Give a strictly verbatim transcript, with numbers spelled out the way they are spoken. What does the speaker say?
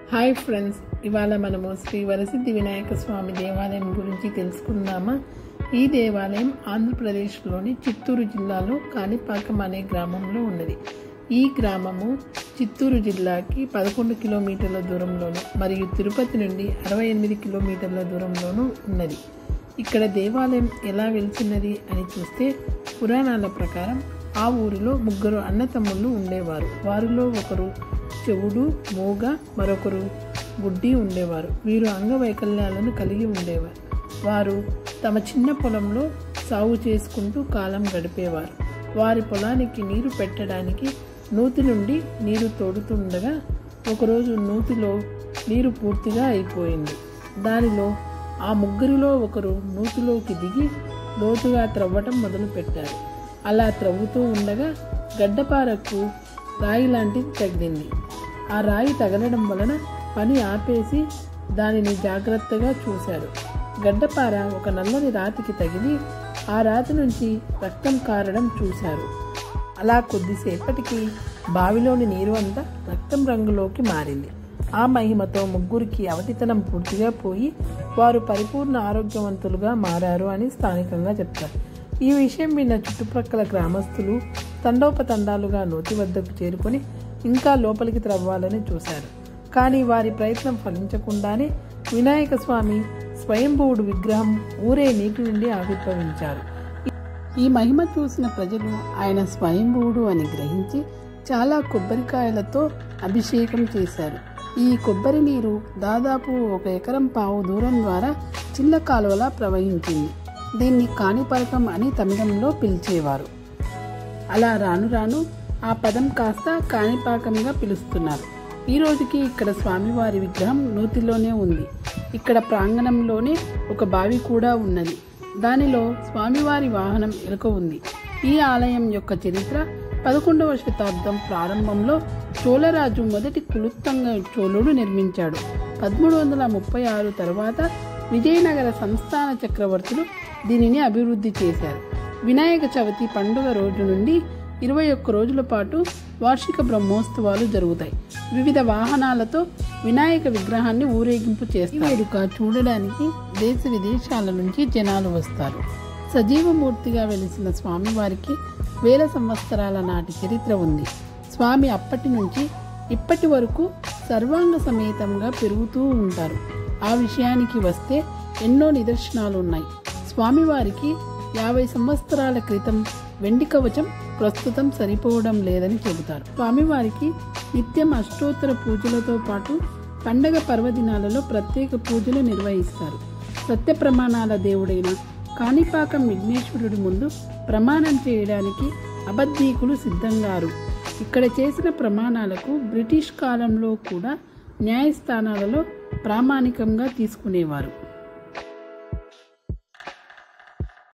Hi friends, ఇవాళ మనము శ్రీ వరసిద్ధి వినాయక స్వామి దేవాలయం గురించి తెలుసుకుందామా. ఈ దేవాలయం ఆంధ్రప్రదేశ్లోని చిత్తూరు జిల్లాలో కాణిపాకం అనే గ్రామంలో ఉన్నది. ఈ గ్రామము చిత్తూరు జిల్లాకి పదకొండు కిలోమీటర్ల దూరంలోను మరియు తిరుపతి నుండి అరవై ఎనిమిది కిలోమీటర్ల దూరంలోనూ ఉన్నది. ఇక్కడ దేవాలయం ఎలా వెలిసినది అని చూస్తే, పురాణాల ప్రకారం ఆ ఊరిలో ముగ్గురు అన్నతమ్ముళ్ళు ఉండేవారు. వారిలో ఒకరు చెవుడు, మూగ, మరొకరు గుడ్డి ఉండేవారు. వీరు అంగవైకల్యాలను కలిగి ఉండేవారు. వారు తమ చిన్న పొలంలో సాగు చేసుకుంటూ కాలం గడిపేవారు. వారి పొలానికి నీరు పెట్టడానికి నూతి నుండి నీరు తోడుతుండగా ఒకరోజు నూతిలో నీరు పూర్తిగా అయిపోయింది. దానిలో ఆ ముగ్గురిలో ఒకరు నూతిలోకి దిగి లోతుగా త్రవ్వటం మొదలుపెట్టారు. అలా త్రవ్వుతూ ఉండగా గడ్డపారకు రాయి లాంటిది తగిలింది. ఆ రాయి తగలడం వలన పని ఆపేసి దానిని జాగ్రత్తగా చూశారు. గడ్డపార ఒక నల్లని రాతికి తగిలి ఆ రాతి నుంచి రక్తం కారడం చూశారు. అలా కొద్దిసేపటికి బావిలోని నీరు అంతా రక్తం రంగులోకి మారింది. ఆ మహిమతో ముగ్గురికి అవటితనం పూర్తిగా పోయి వారు పరిపూర్ణ ఆరోగ్యవంతులుగా మారారు అని స్థానికంగా చెప్తారు. ఈ విషయం విన్న చుట్టుప్రక్కల గ్రామస్తులు తండోపతండాలుగా నూతి వద్దకు చేరుకొని ఇంకా లోపలికి త్రవ్వాలని చూశారు. కానీ వారి ప్రయత్నం ఫలించకుండానే వినాయక స్వామి స్వయంభువుడు విగ్రహం ఊరే నీటి నుండి ఆవిర్భవించారు. ఈ మహిమ చూసిన ప్రజలు ఆయన స్వయంభువుడు అని గ్రహించి చాలా కొబ్బరికాయలతో అభిషేకం చేశారు. ఈ కొబ్బరి నీరు దాదాపు ఒక ఎకరం పావు దూరం ద్వారా చిన్న కాలువలా ప్రవహించింది. దీన్ని కాణిపాకం అని తమిళంలో పిలిచేవారు. అలా రాను రాను ఆ పదం కాస్త కాణిపాకంగా పిలుస్తున్నారు. ఈ రోజుకి ఇక్కడ స్వామివారి విగ్రహం నూతిలోనే ఉంది. ఇక్కడ ప్రాంగణంలోనే ఒక బావి కూడా ఉన్నది. దానిలో స్వామివారి వాహనం ఎలుక ఉంది. ఈ ఆలయం యొక్క చరిత్ర పదకొండవ శతాబ్దం ప్రారంభంలో చోళరాజు మొదటి కులుత్తంగ చోళుడు నిర్మించాడు. పదమూడు వందల ముప్పై ఆరు తర్వాత విజయనగర సంస్థాన చక్రవర్తులు దీనిని అభివృద్ధి చేశారు. వినాయక చవితి పండుగ రోజు నుండి ఇరవై ఒక్క రోజుల పాటు వార్షిక బ్రహ్మోత్సవాలు జరుగుతాయి. వివిధ వాహనాలతో వినాయక విగ్రహాన్ని ఊరేగింపు చేస్తారు. వేడుక చూడడానికి దేశ విదేశాల నుంచి జనాలు వస్తారు. సజీవమూర్తిగా వెలిసిన స్వామివారికి వేల సంవత్సరాల నాటి చరిత్ర ఉంది. స్వామి అప్పటి నుంచి ఇప్పటి వరకు సర్వాంగ సమేతంగా పెరుగుతూ ఉంటారు. ఆ విషయానికి వస్తే ఎన్నో నిదర్శనాలు ఉన్నాయి. స్వామివారికి యాభై సంవత్సరాల క్రితం వెండి కవచం ప్రస్తుతం సరిపోవడం లేదని చెబుతారు. స్వామివారికి నిత్యం అష్టోత్తర పూజలతో పాటు పండగ పర్వదినాలలో ప్రత్యేక పూజలు నిర్వహిస్తారు. సత్య ప్రమాణాల దేవుడైన కాణిపాకం విఘ్నేశ్వరుడి ముందు ప్రమాణం చేయడానికి అబద్ధీకులు సిద్ధంగారు. ఇక్కడ చేసిన ప్రమాణాలకు బ్రిటిష్ కాలంలో కూడా న్యాయస్థానాలలో ప్రామాణికంగా తీసుకునేవారు.